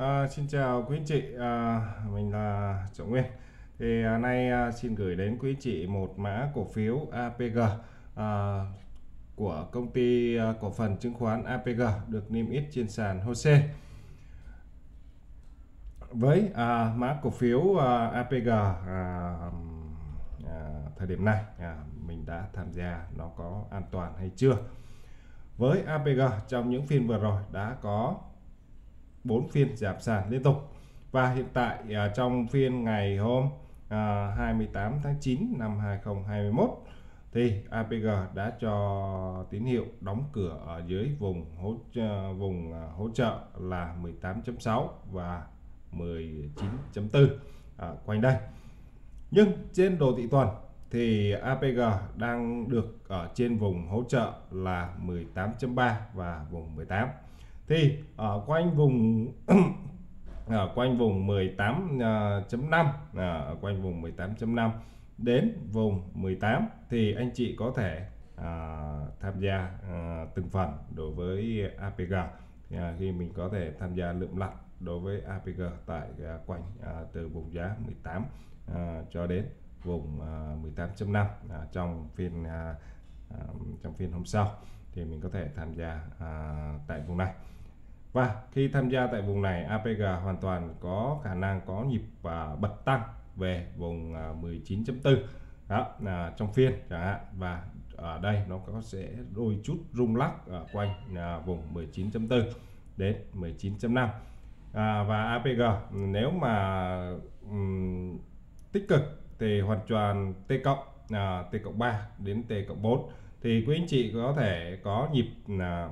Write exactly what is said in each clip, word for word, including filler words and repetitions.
à, xin chào quý anh chị, à, mình là Trọng Nguyên. Thì à, nay à, xin gửi đến quý anh chị một mã cổ phiếu a pê giê à, của công ty à, cổ phần chứng khoán a pê giê được niêm yết trên sàn hô sê. Với à, mã cổ phiếu à, a pê giê à, à, thời điểm này à, mình đã tham gia nó có an toàn hay chưa? Với a pê giê trong những phiên vừa rồi đã có bốn phiên giảm sàn liên tục, và hiện tại à, trong phiên ngày hôm à, hai mươi tám tháng chín năm hai nghìn không trăm hai mươi mốt thì a pê giê đã cho tín hiệu đóng cửa ở dưới vùng hỗ trợ, vùng à, hỗ trợ là mười tám chấm sáu và mười chín chấm bốn à, quanh đây. Nhưng trên đồ thị tuần thì a pê giê đang được ở trên vùng hỗ trợ là mười tám chấm ba và vùng mười tám. Thì ở quanh vùng ở quanh vùng mười tám chấm năm, ở quanh vùng mười tám chấm năm đến vùng mười tám thì anh chị có thể à, tham gia à, từng phần đối với a pê giê. À, khi mình có thể tham gia lượm lặt đối với a pê giê tại à, quanh à, từ vùng giá mười tám à, cho đến vùng à, mười tám chấm năm à, trong phiên à, à, trong phiên hôm sau thì mình có thể tham gia à, tại vùng này. Và khi tham gia tại vùng này, a pê giê hoàn toàn có khả năng có nhịp và bật tăng về vùng à, mười chín chấm bốn đó là trong phiên chẳng hạn, và ở đây nó có sẽ đôi chút rung lắc ở quanh à, vùng mười chín chấm bốn đến mười chín chấm năm. À, và a pê giê nếu mà um, tích cực thì hoàn toàn T cộng à, T cộng ba đến T cộng bốn thì quý anh chị có thể có nhịp là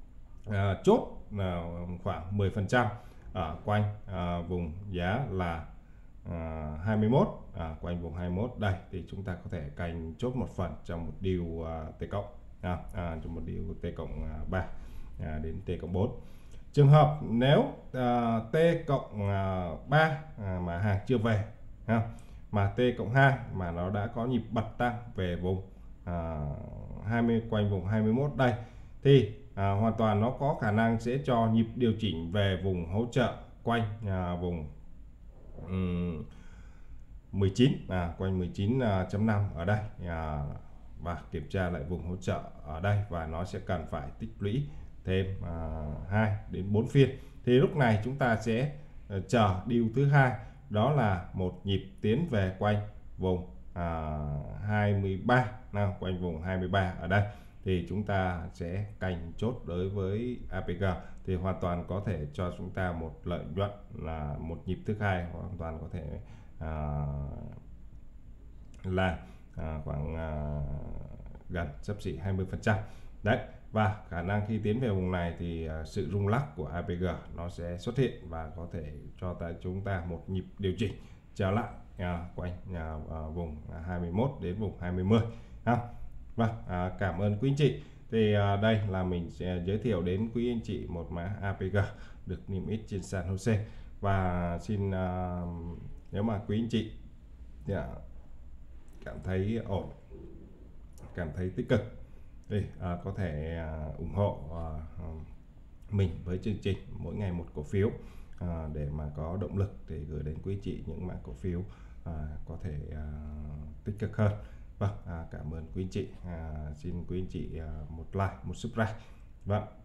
à, chốt là khoảng mười phần trăm ở quanh à, vùng giá là à, hai mươi mốt, à, quanh vùng hai mươi mốt đây thì chúng ta có thể canh chốt một phần trong một điều à, T cộng à, à, trong một điều T cộng ba à, đến T cộng bốn. Trường hợp nếu à, T cộng ba à, mà hàng chưa về ha, mà T cộng hai mà nó đã có nhịp bật tăng về vùng à, hai mươi, quanh vùng hai mươi mốt đây thì à, hoàn toàn nó có khả năng sẽ cho nhịp điều chỉnh về vùng hỗ trợ quanh à, vùng um, mười chín, à, quanh mười chín chấm năm ở đây à, và kiểm tra lại vùng hỗ trợ ở đây, và nó sẽ cần phải tích lũy thêm à, hai đến bốn phiên thì lúc này chúng ta sẽ uh, chờ điều thứ hai, đó là một nhịp tiến về quanh vùng à, hai mươi ba, nào quanh vùng hai mươi ba ở đây thì chúng ta sẽ canh chốt đối với a pê giê thì hoàn toàn có thể cho chúng ta một lợi nhuận là một nhịp thứ hai hoàn toàn có thể à, là à, khoảng à, gần xấp xỉ hai mươi phần trăm đấy. Và khả năng khi tiến về vùng này thì à, sự rung lắc của a pê giê nó sẽ xuất hiện và có thể cho ta chúng ta một nhịp điều chỉnh trở lại à, quanh à, à, vùng hai mươi mốt đến vùng hai mươi ha. Vâng, à, cảm ơn quý anh chị. Thì à, đây là mình sẽ giới thiệu đến quý anh chị một mã a pê giê được niêm yết trên sàn hô sê, và xin à, nếu mà quý anh chị yeah, cảm thấy ổn, cảm thấy tích cực thì à, có thể à, ủng hộ à, mình với chương trình mỗi ngày một cổ phiếu à, để mà có động lực để gửi đến quý chị những mã cổ phiếu à, có thể à, tích cực hơn. Vâng, à, cảm ơn quý anh chị. À, xin quý anh chị à, một like, một subscribe. Vâng.